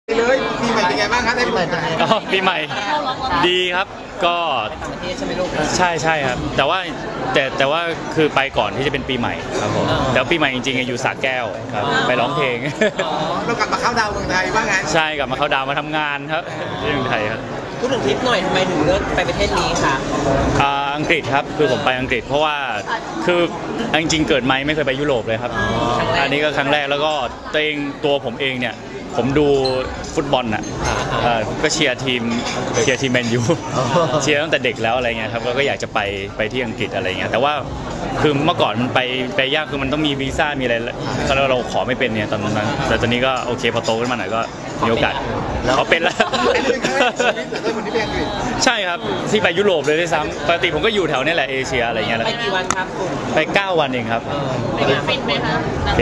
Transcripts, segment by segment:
เลยปีใหม่เป็นไงบ้างครับได้ปีใหม่ปีใหม่ดีครับก็ใช่ครับแต่ว่าคือไปก่อนที่จะเป็นปีใหม่ครับผมแล้วปีใหม่จริงๆอยู่สระแก้วครับไปร้องเพลงเรากลับมาเข้าดาวเมืองไทยบ้างไงใช่กลับมาเข้าดาวมาทำงานครับที่เมืองไทยครับพูดถึงทริปหน่อยทำไมถึงเลือกไปประเทศนี้คะอังกฤษครับคือผมไปอังกฤษเพราะว่าคือจริงๆเกิดมาไม่เคยไปยุโรปเลยครับอันนี้ก็ครั้งแรกแล้วก็ตัวผมเองเนี่ยผมดูฟุตบอลน่ะก็เชียร์ทีมแมนยูเชียร์ตั้งแต่เด็กแล้วอะไรเงี้ยครับก็อยากจะไปที่อังกฤษอะไรเงี้ยแต่ว่าคือเมื่อก่อนมันไปยากคือมันต้องมีวีซ่ามีอะไรแล้วเราขอไม่เป็นเนี่ยตอนนั้นแต่ตอนนี้ก็โอเคพอโตขึ้นมาหน่อยก็มีโอกาสเขาเป็นแล้วใช่ครับที่ไปยุโรปเลยด้วยซ้ำปกติผมก็อยู่แถวนี้แหละเอเชียอะไรเงี้ยไปกี่วันครับคุณไป9 วันเองครับฟินไหมคะ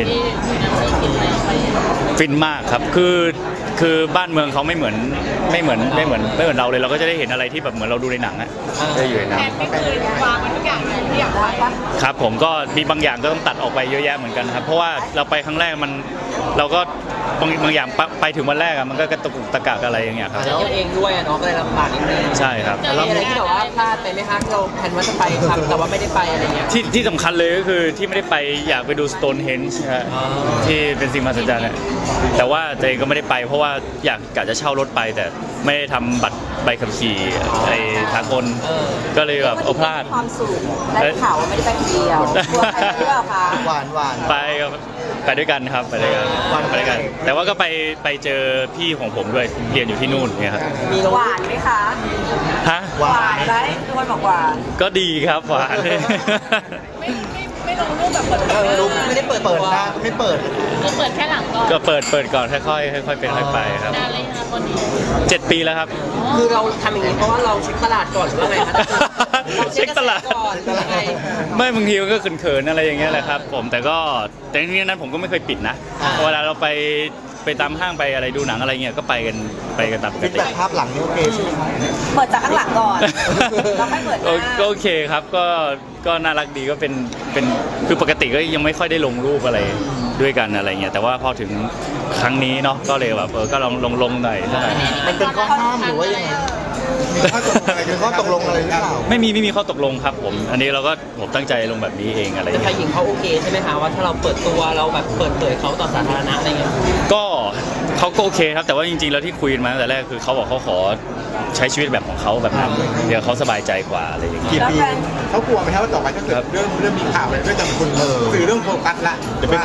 ฟินมากครับคือบ้านเมืองเขาไม่เหมือนเราเลยเราก็จะได้เห็นอะไรที่แบบเหมือนเราดูในหนังอะได้อยู่ในหนังก็คือวางมันทุกอย่างที่อยากไปครับผมก็มีบางอย่างก็ต้องตัดออกไปเยอะแยะเหมือนกันครับเพราะว่าเราไปครั้งแรกเราก็บางอย่างไปถึงวันแรกมันก็กระตุกตะกากอะไรอย่างเงี้ยครับแล้วเองด้วยเนาะก็เลยลำบากนิดนึงใช่ครับแล้วมีอะไรที่แบบว่าพลาดไปไหมคะเราแผนว่าจะไปครับแต่ว่าไม่ได้ไปอะไรเงี้ยที่สำคัญเลยก็คือที่ไม่ได้ไปอยากไปดู Stonehenge ที่เป็นสิ่งมหัศจรรย์แต่ว่าตัวเองก็ไม่ได้ไปเพราะว่าอยากกะจะเช่ารถไปแต่ไม่ได้ทำบัตรใบขับขี่ไอ้ทางคนก็เลยแบบพลาดความสูงได้ข่าวว่าไม่ได้ไปคนเดียวไปหรือเปล่าคะหวานไปด้วยกันครับไปด้วยกันแต่ว่าก็ไปเจอพี่ของผมด้วยเรียนอยู่ที่นู่นเนี่ยครับมีหวานไหมคะฮะหวานไหมทุกคนบอกหวานก็ดีครับหวานไม่ลงรูปแบบเปิดไม่ได้เปิดหน้าไม่เปิดก็เปิดแค่หลังก่อนก็เปิดก่อนค่อยๆเป็นค่อยไปครับนานเลยนะตอนนี้ 7 ปีแล้วครับคือเราทำอย่างนี้เพราะว่าเราเช็คตลาดก่อนหรือว่าไงคะเช็คตลาดก่อนหรือไงไม่บางทีมันก็เขินๆอะไรอย่างเงี้ยแหละครับผมแต่ทีนี้นั้นผมก็ไม่เคยปิดนะเวลาเราไปตามห้างไปอะไรดูหนังอะไรเงี้ยก็ไปกันตามปกติภาพหลังนี่โอเคใช่ไหมเปิดจากข้างหลังก่อนเราไม่เปิดก็โอเคครับก็น่ารักดีก็เป็นคือปกติก็ยังไม่ค่อยได้ลงรูปอะไรด้วยกันอะไรเงี้ยแต่ว่าพอถึงครั้งนี้เนาะก็เลยแบบก็ลงหน่อยมันเป็นข้อห้ามหรือว่ายังไงมีข้อตกลงอะไรหรือเปล่าไม่มีข้อตกลงครับผมอันนี้ผมตั้งใจลงแบบนี้เองอะไรแต่ฝ่ายหญิงเขาโอเคใช่ไหมคะว่าถ้าเราเปิดตัวเราแบบเปิดเผยเขาต่อสาธารณะอะไรเงี้ยก็เขาก็โอเคครับแต่ว่าจริงๆแล้วที่คุยกันมาตั้งแต่แรกคือเขาบอกเขาขอใช้ชีวิตแบบของเขาแบบนั้นเดี๋ยวเขาสบายใจกว่าอะไรอย่างเงี้ยกี่ปีเขากลัวไหมครับว่าต่อไปถ้าเกิดเรื่องมีข่าวอะไรเรื่องจำคุณสื่อเรื่องโฟกัสละ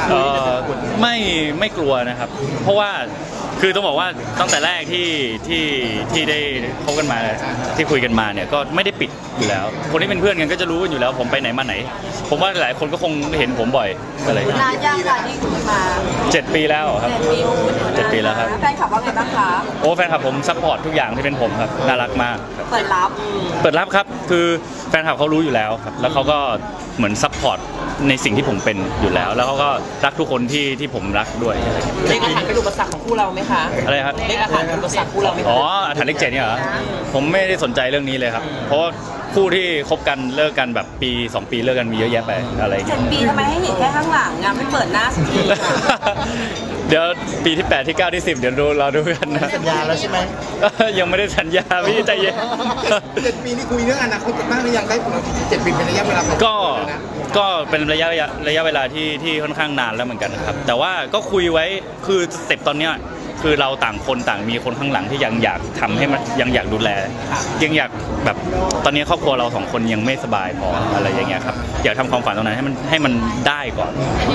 ไม่กลัวนะครับเพราะว่าคือต้องบอกว่าตั้งแต่แรกที่ได้พบกันมาที่คุยกันมาเนี่ยก็ไม่ได้ปิดอยู่แล้วคนที่เป็นเพื่อนกันก็จะรู้กันอยู่แล้วผมไปไหนมาไหนผมว่าหลายคนก็คงเห็นผมบ่อยอะไรนานยังค่ะที่คุยมา 7 ปีแล้วครับ7 ปีแล้วครับแฟนคลับว่าไงบ้างคะโอ้แฟนคลับผมซัพพอร์ตทุกอย่างที่เป็นผมครับน่ารักมากเปิดรับครับคือแฟนคลับเขารู้อยู่แล้วครับแล้วเขาก็เหมือนซัพพอร์ตในสิ่งที่ผมเป็นอยู่แล้วแล้วเขาก็รักทุกคนที่ผมรักด้วยเลขอาถรรพ์เป็นอุปสรรคของคู่เราไหมคะอะไรครับเลขอาถรรพ์เป็นอุปสรรคคู่เราไหมอ๋ออาถรรพ์เลข7เนี่ยเหรอผมไม่ได้สนใจเรื่องนี้เลยครับเพราะคู่ที่คบกันเลิกกันแบบปี2 ปีเลิกกันมีเยอะแยะไปอะไรอย่างเงี้ย 7 ปีทำไมให้เห็นแค่ข้างหลังงานไม่เปิดหน้าสักทีเดี๋ยวปีที่8ที่9ที่10เดี๋ยวเราดูกันนะสัญญาแล้วใช่ไหมยังไม่ได้สัญญาพี่ใจเย็น 7 ปีนี่คุยเรื่องอนาคตกันบ้างหรือยังได้7 ปีเป็นระยะเวลาก็เป็นระยะเวลาที่ค่อนข้างนานแล้วเหมือนกันครับแต่ว่าก็คุยไว้คือสเต็ปตอนเนี้ยคือเราต่างคนต่างมีคนข้างหลังที่ยังอยากทำให้มันยังอยากดูแลยังอยากแบบตอนนี้ครอบครัวเรา2 คนยังไม่สบายพออะไรอย่างเงี้ยครับอยากทำความฝันตรงนั้นให้มันได้ก่อน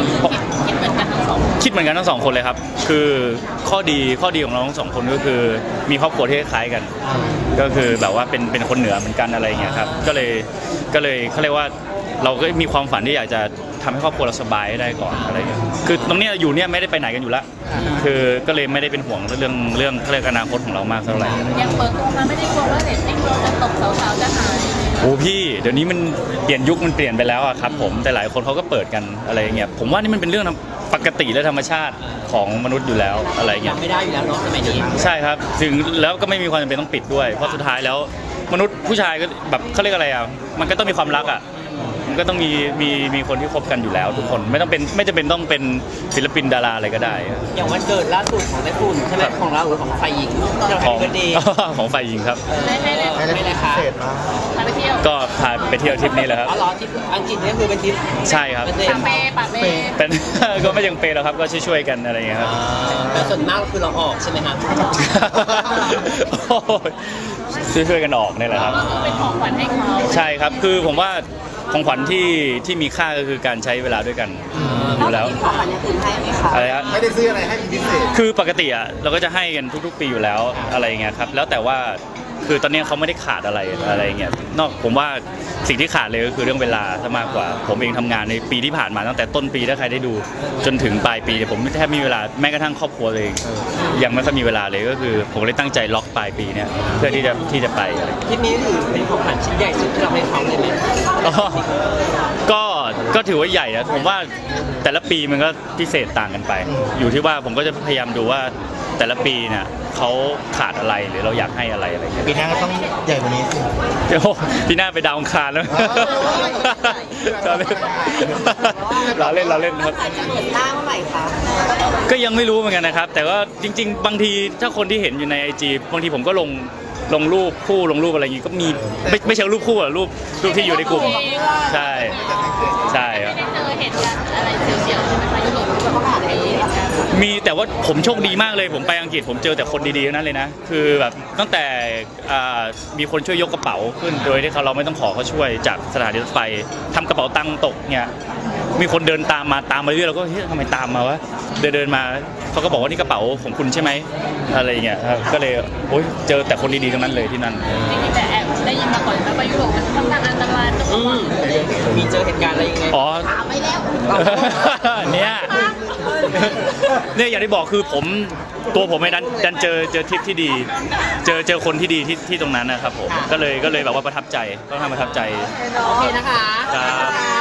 คิดเหมือนกันทั้ง2 คนเลยครับคือข้อดีของเราทั้ง2 คนก็คือมีครอบครัวที่คล้ายกันก็คือแบบว่าเป็นคนเหนือเหมือนกันอะไรเงี้ยครับก็เลยเขาเรียกว่าเราก็มีความฝันที่อยากจะทำให้ครอบครัวเราสบายได้ก่อนอะไรอย่างเงี้ยคือตรงนี้อยู่เนี่ยไม่ได้ไปไหนกันอยู่แล้วคือก็เลยไม่ได้เป็นห่วงเรื่องเขาเรียกอนาคตของเรามากเท่าไหร่ยังเปิดตัวมาไม่ได้กลัวว่าเรตติ้งจะตกสาวๆจะหายโอ้พี่เดี๋ยวนี้มันเปลี่ยนยุคมันเปลี่ยนไปแล้วอะครับผมแต่หลายคนเขาก็เปิดกันอะไรอย่างเงี้ยผมว่านี่มันเป็นเรื่องปกติและธรรมชาติของมนุษย์อยู่แล้วอะไรเงี้ยไม่ได้อยู่แล้วเนาะสมัยนี้ใช่ครับถึงแล้วก็ไม่มีความจำเป็นต้องปิดด้วยเพราะสุดท้ายแล้วมนุษย์ผู้ชายก็แบบเขาเรียกอะไรอะมันก็ต้องมีความรักอะมันก็ต้องมีคนที่คบกันอยู่แล้วทุกคนไม่จำเป็นต้องเป็นศิลปินดาราอะไรก็ได้อย่างวันเกิดล่าสุดของไต้ฝุ่นใช่ไหมของเราหรือของฝ่ายหญิงที่เราของแฮปปี้เบิร์ธเดย์ของฝ่ายหญิงครับไม่เลยค่ะเสร็จมาพาไปเที่ยวก็พาไปเที่ยวทริปนี้แหละครับอ๋อเหรอที่อังกฤษนี่คือเป็นทริปใช่ครับเป็นเดปาย์เป้ปาเป้เป็น ก็ไม่ยังเปย์แล้วครับก็ช่วยๆกันอะไรอย่างเงี้ยครับแต่ส่วนมากคือเราออกใช่ไหมครับโอ้ยช่วยๆกันออกนี่แหละครับเป็นของขวัญให้เขาใช่ครับคือผมว่าของขวัญที่มีค่าก็คือการใช้เวลาด้วยกันอยู่แล้วของขวัญอย่างอื่นให้ไหมคะอะไรครับไม่ได้ซื้ออะไรให้เป็นพิเศษคือปกติอ่ะเราก็จะให้กันทุกๆปีอยู่แล้วอะไรอย่างเงี้ยครับแล้วแต่ว่าคือตอนนี้เขาไม่ได้ขาดอะไรอย่างเงี้ยนอกผมว่าสิ่งที่ขาดเลยก็คือเรื่องเวลาซะมากกว่า ผมเองทำงานในปีที่ผ่านมาตั้งแต่ต้นปีถ้าใครได้ดูจนถึงปลายปีเนี่ยผมแทบไม่มีเวลาแม้กระทั่งครอบครัวเลยยังไม่ค่อยมีเวลาเลยก็คือผมเลยตั้งใจล็อกปลายปีเนี่ยเพื่อที่จะไปอะไรทริปนี้ถือเป็นของขวัญชิ้นใหญ่สุดที่เราให้เขาเลยไหมอ๋อก็ถือว่าใหญ่นะผมว่าแต่ละปีมันก็พิเศษต่างกันไป อยู่ที่ว่าผมก็จะพยายามดูว่าแต่ละปีเนี่ยเขาขาดอะไรหรือเราอยากให้อะไรอะไรอย่างเงี้ยปีหน้าก็ต้องใหญ่กว่านี้สิเดี๋ยวพี่หน้าไปดาวอังคารแล้วเราเล่นครับจะเปิดหน้าเมื่อไหร่คะก็ยังไม่รู้เหมือนกันนะครับ แต่ว่าจริง ๆ บางทีถ้าคนที่เห็นอยู่ใน IG บางทีผมก็ลงรูปคู่ลงรูปอะไรอย่างงี้ก็มีไม่ใช่รูปคู่อะรูปที่อยู่ในกลุ่มใช่ครับไม่ได้เจอเหตุการณ์อะไรเสียวๆใช่ไหมคะยุโรปก็ผ่านไปเหตุการณ์มีแต่ว่าผมโชคดีมากเลยผมไปอังกฤษผมเจอแต่คนดีๆทั้งนั้นเลยนะคือแบบตั้งแต่มีคนช่วยยกกระเป๋าขึ้นโดยที่เราไม่ต้องขอเขาช่วยจากสถานีรถไฟทำกระเป๋าตังค์ตกเนี่ยมีคนเดินตามมาเรื่อยๆเราก็เฮ้ยทำไมตามมาวะเดินมาเขาก็บอกว่านี่กระเป๋าของคุณใช่ไหมอะไรอย่างเงี้ยครับก็เลยโอ๊ยเจอแต่คนดีๆทั้งนั้นเลยที่นั่นจริงๆแต่แอบได้ยินมาก่อนนะไปยุโรปมันค่อนข้างอันตรายต้องระวังมีเจอเหตุการณ์อะไรยังไงอ๋อถามไปแล้วเนี่ยอย่างที่บอกคือตัวผมไม่ดันเจอทริปที่ดีเจอคนที่ดีที่ตรงนั้นนะครับผมก็เลยแบบว่าประทับใจค่อนข้างประทับใจโอเคนะคะครับ